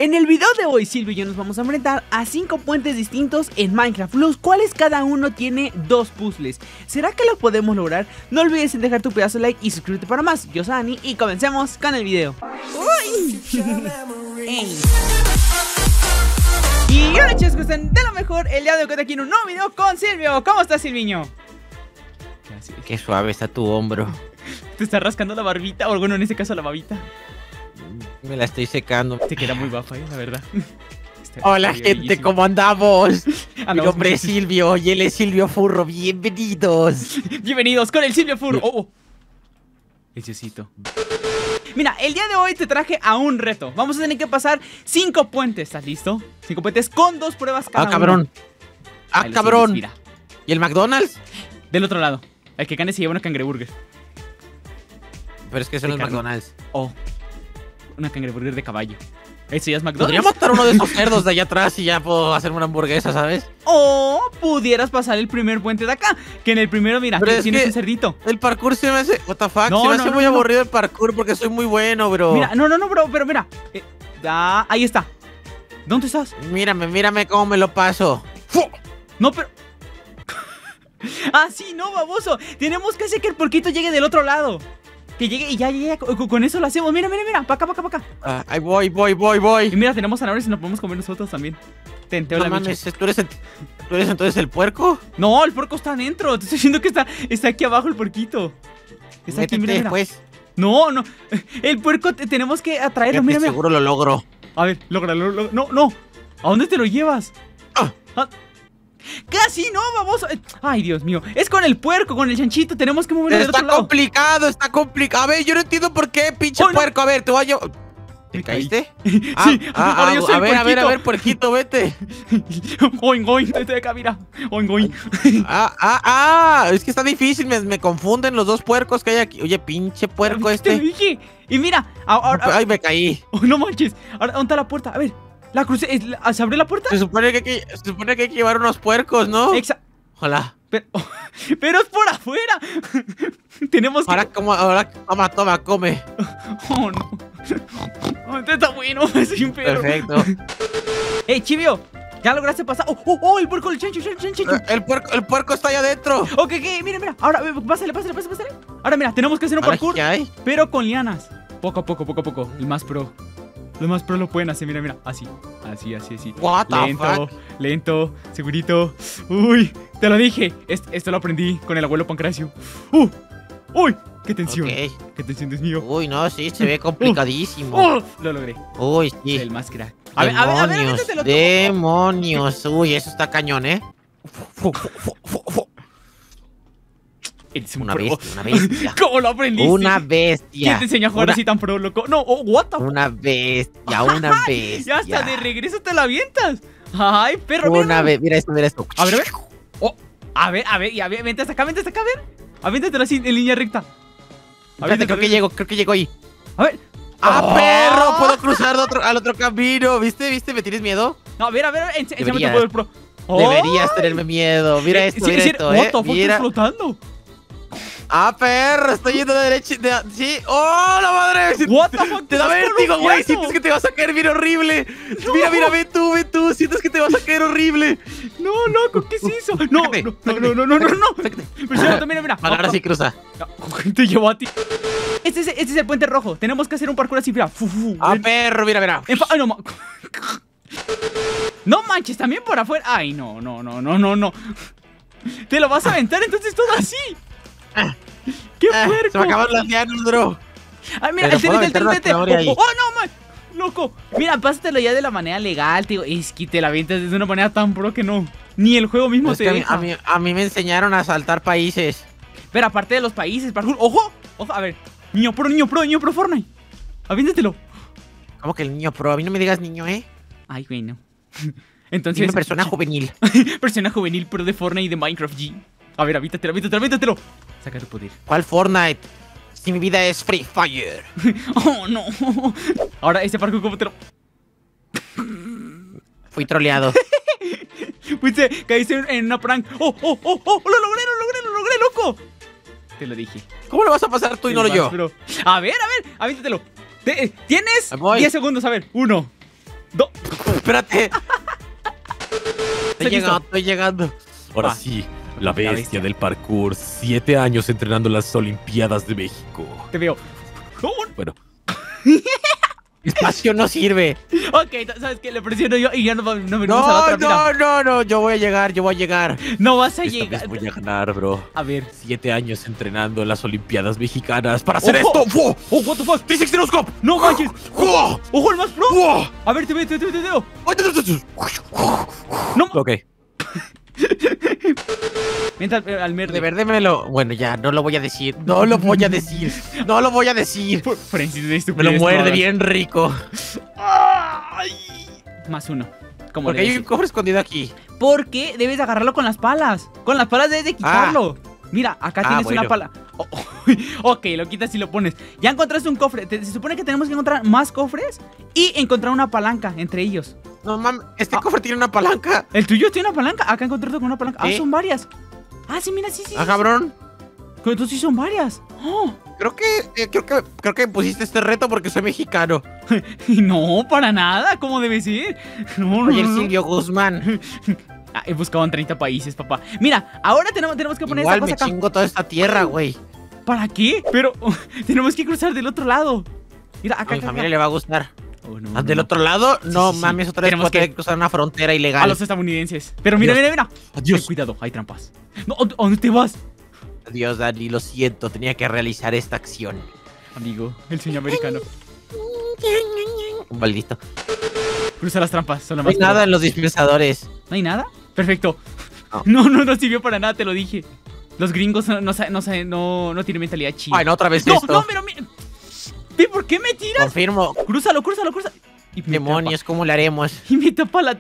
En el video de hoy, Silvio y yo nos vamos a enfrentar a 5 puentes distintos en Minecraft, los cuales cada uno tiene 2 puzzles. ¿Será que lo podemos lograr? No olvides en dejar tu pedazo de like y suscríbete para más. Yo soy Dani y comencemos con el video. ¡Uy! ¡Ey! Y hola chicos, que están de lo mejor. El día de hoy aquí en un nuevo video con Silvio. ¿Cómo estás, Silviño? Qué suave está tu hombro. ¿Te estás rascando la barbita? O bueno, en este caso la babita. Me la estoy secando. Te queda muy bafa, la verdad. Hola gente, bellísimo. ¿cómo andamos? Mi nombre es muy- Silvio y él es Silvio Furro. Bienvenidos. Bienvenidos con el Silvio Furro. El Diosito. Mira, el día de hoy te traje a un reto. Vamos a tener que pasar 5 puentes. ¿Estás listo? 5 puentes con 2 pruebas cada Ah, cabrón. uno. Ah, Ahí lo cabrón. tienes, mira. ¿Y el McDonald's? Del otro lado. El que gane se lleva una cangreburger. Pero es que eso no es carne. McDonald's. Una cangreburger de caballo. Eso ya es Podría McDonald's. matar uno de esos cerdos de allá atrás y ya puedo hacerme una hamburguesa, ¿sabes? O pudieras pasar el primer puente de acá. Que en el primero, mira, Pero es tienes que- un cerdito. El parkour se me hace... What the fuck, No, se me no, hace no, muy no. aburrido el parkour porque soy muy bueno, bro. Mira, no, bro, pero mira. Ahí está. ¿Dónde estás? Mírame cómo me lo paso. No, pero... sí, no, baboso. Tenemos que hacer que el porquito llegue del otro lado. Que llegue y ya. Con eso lo hacemos. Mira. Pa' acá. Ah, ahí voy. Y mira, tenemos zanahorias y nos podemos comer nosotros también. Tenteo No la mames, micha. ¿tú eres entonces el puerco? No, el puerco está adentro. Te estoy diciendo que está aquí abajo el porquito. Está aquí, Métete, mira. pues. No. El puerco tenemos que atraerlo. Fíjate, Mira. seguro lo logro. A ver, lógralo. No. ¿A dónde te lo llevas? Ah. Casi no, baboso. Ay, Dios mío. Es con el puerco, con el chanchito. Tenemos que moverlo del otro lado. Está complicado. A ver, yo no entiendo por qué, pinche Oh, no. puerco. A ver, te voy a llevar. ¿Te Me caí. caíste? Sí, ahora yo soy el a puerquito. ver, puerquito, vete. Oing, estoy acá, mira. Oing. Es que está difícil, me confunden los dos puercos que hay aquí. Oye, pinche puerco Te este. dije. Y mira, ahora. Ay, me caí. Oh, no manches. Ahora, ¿dónde está la puerta? A ver, la crucé. ¿Se abrió la puerta? Se supone que hay que llevar unos puercos, ¿no? Ojalá. Pero es por afuera. Tenemos que. Ahora, toma, come. Oh, no. Este está bueno. Soy un perro. Perfecto. Chivio. ¿Ya lograste pasar? Oh, el puerco, el chancho. El puerco está allá adentro. Ok, mira. Ahora, pásale. Ahora, mira, tenemos que hacer un parkour. ¿Qué hay? Pero con lianas. Poco a poco. El más pro. Los más pro lo pueden hacer, mira. Así. What the fuck? Lento, segurito. Uy, te lo dije. Esto lo aprendí con el abuelo Pancracio. Uy, qué tensión. Ok. Qué tensión, Dios mío. Uy, no, sí, se ve complicadísimo. Lo logré. Uy, sí. El más crack. A ver, avéntatelo tú. Demonios. Uy, eso está cañón, ¿eh? Eres un Una pro. bestia. ¿Cómo lo aprendiste? Una ¿Quién bestia. te enseñó a jugar así tan pro, loco? No, what the fuck. Una bestia. Ya hasta de regreso te la avientas. Ay, perro, mira. Mira esto. A ver. A ver, vente hasta acá, a ver. Aviéntatelo así en línea recta. Espérate, creo que llego ahí. A ver. Perro! Puedo cruzar al otro camino. ¿Viste? ¿Me tienes miedo? No, a ver, enséñame tu Deberías. poder pro. Deberías tenerme miedo. Mira esto, What the fuck, Mira. estás flotando. Perro, estoy yendo de derecha. Sí. ¡Oh, la madre! What the fuck, Te da estás vértigo, güey. columpiando. Sientes que te vas a caer bien horrible. Mira, ve tú. Sientes que te vas a caer horrible. No, loco, ¿qué es eso? No. Sácate. Presionate, mira. Ahora sí cruza. Te llevó a ti. Este es el puente rojo. Tenemos que hacer un parkour así, mira. Ven. Perro, mira. Ay, no, no manches, también por afuera. Ay, no. Te lo vas a aventar entonces todo así. ¡Qué puerco! Se me acaban las llanas, bro. Ay, mira, Pero el puedo tete. aventar una zanahoria ahí. No, man. Loco. Mira, pásatelo ya de la manera legal, tío. Es que te la avientas de una manera tan pro que no. Ni el juego mismo Es te que deja. a mí me enseñaron a saltar países. Pero aparte de los países, parkour. ¡Ojo! A ver. Niño pro Fortnite. Aviéntatelo. ¿Cómo que el niño pro? A mí no me digas niño, ¿eh? Ay, güey, no. Soy Entonces. una persona juvenil. Persona juvenil pro de Fortnite y de Minecraft G. A ver, aviéntatelo. Saca tu poder. ¿Cuál Fortnite? Si mi vida es Free Fire. Oh, no. Ahora, este parkour, ¿cómo te lo...? Fui troleado. Pues caíste en una prank. ¡Oh! ¡Lo logré, loco! Te lo dije. ¿Cómo lo vas a pasar tú y no lo yo? A ver, aviéntatelo. Tienes Voy. 10 segundos, a ver. 1, Espérate. listo. Estoy llegando. Ahora Va. sí, la Ok, la bestia bestia. del parkour. 7 años entrenando en las Olimpiadas de México. Te veo. Bueno. Espacio no sirve. Ok, ¿sabes qué? Le presiono yo y ya no venimos a la otra fila. No. Yo voy a llegar. No vas a Esta llegar. vez voy a ganar, bro. A ver. 7 años entrenando en las Olimpiadas Mexicanas para hacer ¡Ojo! esto. ¡Wow! Oh, what the fuck. 360 scope. No manches. ¡Wow! Ojo, el más pro. ¡Wow! A ver, te veo. No. Ok. Mientras al merde. De verdad bueno, ya, no lo voy a decir. No lo voy a decir. Francis, Me lo muerde bien rico. Ay. Más uno. Como Porque hay un cofre escondido aquí. Porque debes agarrarlo con las palas. Con las palas debes de quitarlo. Mira, acá tienes bueno. una pala. Ok, lo quitas y lo pones. Ya encontraste un cofre. Se supone que tenemos que encontrar más cofres y encontrar una palanca entre ellos. No mames, este cofre tiene una palanca. ¿El tuyo tiene una palanca? Acá encontré otro con una palanca. ¿Sí? Ah, son varias. Ah, sí, mira, sí. Ah, cabrón. Entonces sí son varias. Oh. Creo que pusiste este reto porque soy mexicano. No, para nada. ¿Cómo debe ser? No. Oye, Silvio Guzmán. He buscado en 30 países, papá. Mira, ahora tenemos que poner Igual esta me cosa acá. chingo toda esta tierra, güey. ¿Para qué? Pero tenemos que cruzar del otro lado. Mira, A acá. mi familia le va a gustar. Oh, no, Del no. otro lado, no sí. mames, otra vez Tenemos voy a tener que- que cruzar una frontera A ilegal. los estadounidenses. Pero mira. Adiós. Ten cuidado, hay trampas. No, ¿a dónde te vas? Adiós, Dani, lo siento, tenía que realizar esta acción. Amigo, el sueño americano. Un maldito. Cruza las trampas, son lo No hay más nada pro. en los dispensadores. ¿No hay nada? Perfecto. No. No sirvió para nada, te lo dije. Los gringos no tienen mentalidad china. Bueno, otra vez No, esto. no, pero mira. ¿Ve por qué me tiras? Confirmo. Crúzalo. Y me Demonios, ¿cómo le haremos? tapa. Y me tapa la...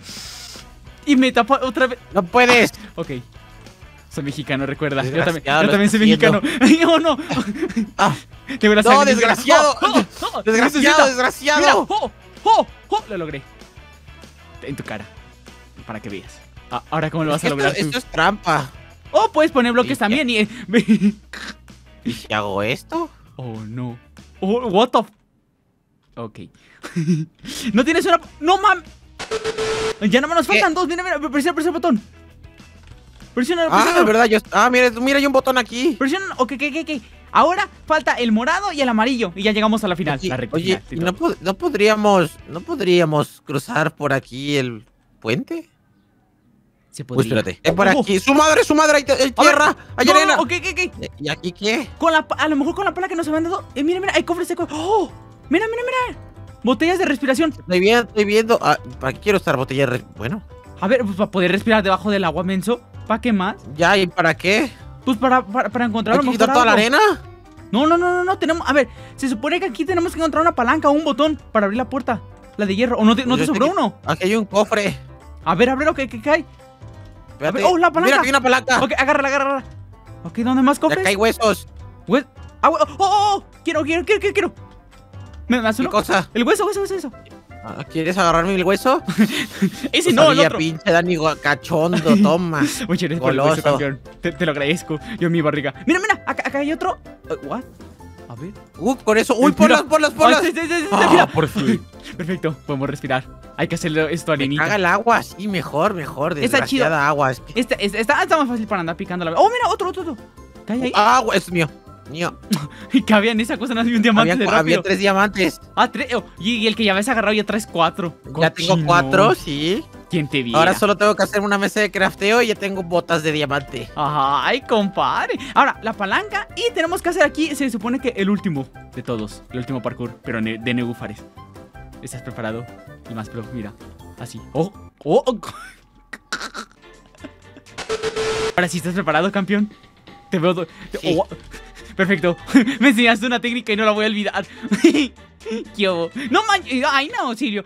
Y me tapa otra vez. No puedes. Ok. Soy mexicano, recuerda. Yo Desgraciado, lo también soy estás mexicano. Ay, no, no. Ah, Tengo la no, sangre mexicana. desgraciado. Necesita. Desgraciado. Mira, lo logré. En tu cara. Para que veas. Ahora, ¿cómo lo vas a lograr tú? Esto es trampa. Oh, puedes poner bloques Sí, también y... ¿Y si hago esto? Oh, no. Oh, what the... Ok. No tienes una... No, mam. Ya no me nos faltan dos. Mira. Presiona el botón. Presiona. Ah, verdad, mira, hay un botón aquí. Presiona. Ok. Ahora falta el morado y el amarillo. Y ya llegamos a la final. La recta Oye, final. ¿no podríamos cruzar por aquí el puente? Se Pues podría. espérate. Por Ojo. aquí. ¡Su madre! Hay A ver, tierra! ¡Hay no, arena! ok. ¿Y aquí qué? A lo mejor con la pala que nos habían dado. Mira, hay cofres de cofres. ¡Oh! Mira. Botellas de respiración. Estoy viendo. Ah, ¿para qué quiero estar botella de bueno? A ver, pues para poder respirar debajo del agua, menso. ¿Para qué más? Ya, ¿y para qué? Pues para encontrar ¿Hay a lo que mejor quitar toda la algo. arena? No. Tenemos. A ver, se supone que aquí tenemos que encontrar una palanca o un botón para abrir la puerta. La de hierro. ¿O no te sobró uno? Aquí hay un cofre. A ver, ábrelo, ¿qué hay? Espérate. Oh, la palanca. Mira, aquí hay una palanca. Ok, agárrala. Ok, ¿dónde más Y cofres? acá hay huesos. Oh, quiero. ¿Me das ¿Qué uno? cosa? El hueso. Ah, ¿quieres agarrarme el hueso? Ese no, el Sabía, otro. pinche Dani cachondo, toma. Muchas gracias por el hueso, Goloso. campeón. Te lo agradezco. Yo en mi barriga. Mira, acá hay otro. What? A ver. Por eso. ¡Uy, ponlas! Ay, sí, mira. por fin. Perfecto, podemos respirar. Hay que hacerlo esto a Me arenita. caga el agua, sí, mejor. Está chido. Desgraciada agua. Es que... Está más fácil para andar picando la... Oh, mira, otro. ¿Qué hay ahí? Agua, es mío. Y cabía en esa cosa, no había un diamante de rápido. Había 3 diamantes. Y el que ya habías agarrado ya traes 4. Ya tengo 4, sí. ¿Quién te viera? Ahora solo tengo que hacer una mesa de crafteo y ya tengo botas de diamante. Ay, compadre. Ahora, la palanca. Y tenemos que hacer aquí, se supone que el último de todos. El último parkour, pero de Negufares. ¿Estás preparado? El más pro, mira. Así. Oh. Ahora sí, ¿estás preparado, campeón? Te veo... Sí. Oh, perfecto. Me enseñaste una técnica y no la voy a olvidar. ¿Qué hubo? No manches. Ay, no, Sirio.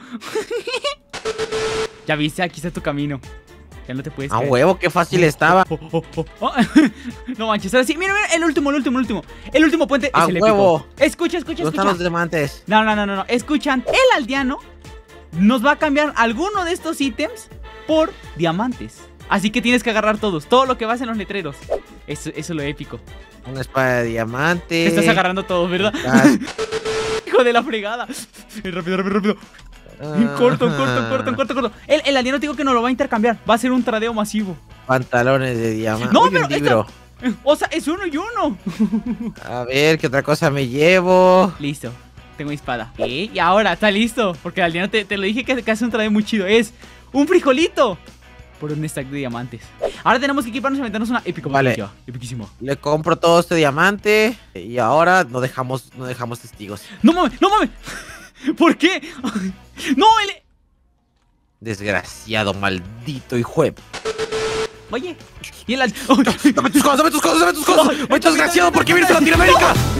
Ya viste, aquí está tu camino. Ya no te puedes A caer. huevo, qué fácil estaba. Oh. No manches, ahora sí. Mira, el último. El último puente A es el huevo. épico. Escucha. ¿Dónde están los diamantes? No. Escuchan. El aldeano nos va a cambiar alguno de estos ítems por diamantes. Así que tienes que agarrar todos. Todo lo que vas en los letreros. Eso es lo épico. Una espada de diamante. Te estás agarrando todos, ¿verdad? Hijo de la fregada. Rápido. Corto. El aldeano te digo que nos lo va a intercambiar. Va a ser un tradeo masivo. Pantalones de diamante. No, Oye, pero un libro. O sea, es uno y uno. A ver, ¿qué otra cosa me llevo? Listo. Tengo mi espada. Y ahora, está listo. Porque el aldeano te lo dije que hace un tradeo muy chido. Es un frijolito por un stack de diamantes. Ahora tenemos que equiparnos y meternos una épico. Vale. Epiquísimo. Le compro todo este diamante. Y ahora no dejamos testigos. ¡No mames! ¿Por qué? ¡No! Desgraciado, maldito hijo de... Oye. Y el Dame tus cosas. Oye, desgraciado, ¿por qué vienes a Latinoamérica?